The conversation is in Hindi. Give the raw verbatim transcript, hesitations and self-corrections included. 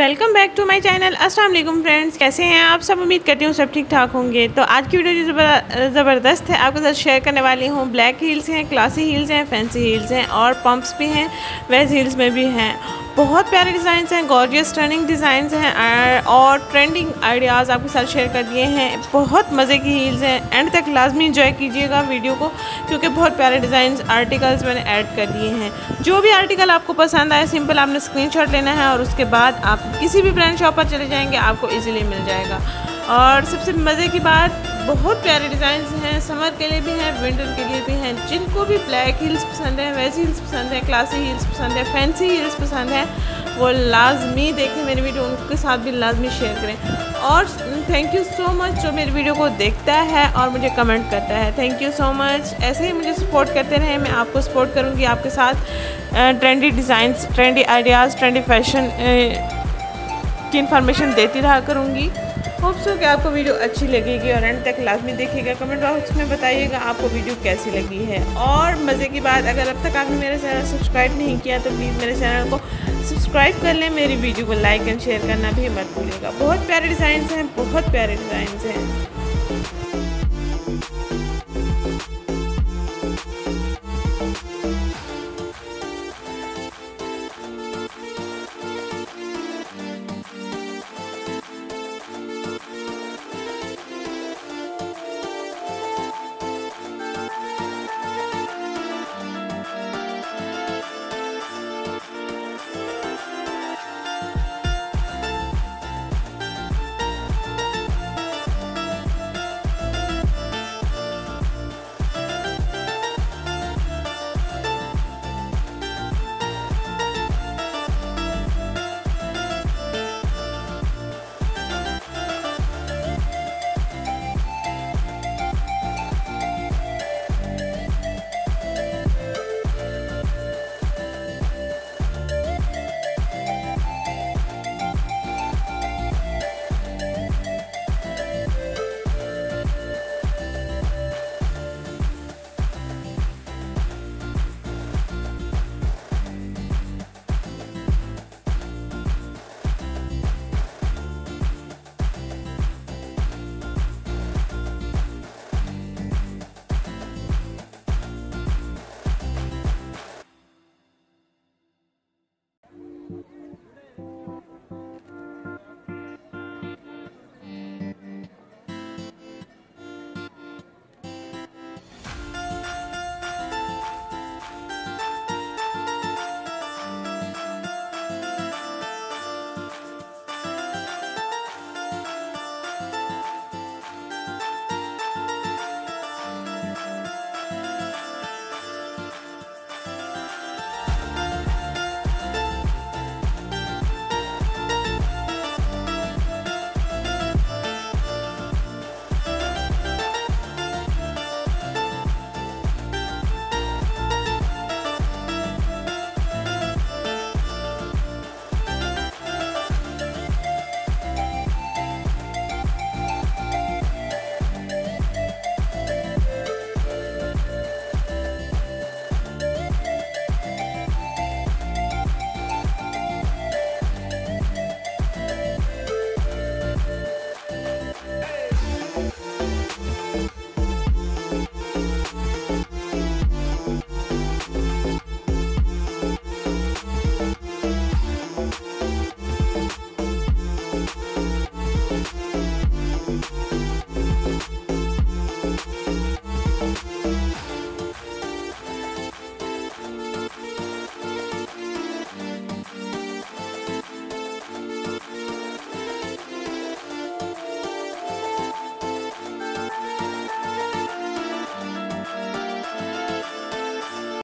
Welcome back to my channel. अस्सलाम वालेकुम फ्रेंड्स, कैसे हैं आप सब। उम्मीद करती हूँ सब ठीक ठाक होंगे। तो आज की वीडियो जो ज़बरदस्त है आपके साथ शेयर करने वाली हूँ। ब्लैक हील्स हैं, क्लासी हील्स हैं, फैंसी हील्स हैं और पम्प्स भी हैं, वेज हील्स में भी हैं। बहुत प्यारे डिज़ाइंस हैं, गॉर्जियस टर्निंग डिज़ाइंस हैं और ट्रेंडिंग आइडियाज़ आपके साथ शेयर कर दिए हैं। बहुत मज़े की हील्स हैं, एंड तक लाजमी इंजॉय कीजिएगा वीडियो को, क्योंकि बहुत प्यारे डिज़ाइंस आर्टिकल्स मैंने ऐड कर दिए हैं। जो भी आर्टिकल आपको पसंद आए सिंपल आपने स्क्रीनशॉट लेना है और उसके बाद आप किसी भी ब्रांड शॉप पर चले जाएंगे, आपको इजीली मिल जाएगा। और सबसे मज़े की बात, बहुत प्यारे डिज़ाइंस हैं, समर के लिए भी हैं, विंटर के लिए भी हैं। जिनको भी ब्लैक हील्स पसंद है, वैसी हील्स पसंद है, क्लासी हील्स पसंद है, फैंसी हील्स पसंद है, वो लाजमी देखें मेरी वीडियो, उनके साथ भी लाजमी शेयर करें। और थैंक यू सो मच जो मेरी वीडियो को देखता है और मुझे कमेंट करता है, थैंक यू सो मच। ऐसे ही मुझे सपोर्ट करते रहें, मैं आपको सपोर्ट करूँगी, आपके साथ trendy designs, trendy ideas, trendy fashion की इन्फॉर्मेशन देती रहा करूँगी। होप सो कि आपको वीडियो अच्छी लगेगी और एंड तक लाजमी देखिएगा। कमेंट बॉक्स में बताइएगा आपको वीडियो कैसी लगी है। और मज़े की बात, अगर अब तक आपने मेरा चैनल सब्सक्राइब नहीं किया तो प्लीज़ मेरे चैनल को सब्सक्राइब कर लें, मेरी वीडियो को लाइक एंड शेयर करना भी मत भूलिएगा। बहुत प्यारे डिज़ाइंस हैं, बहुत प्यारे डिज़ाइंस हैं।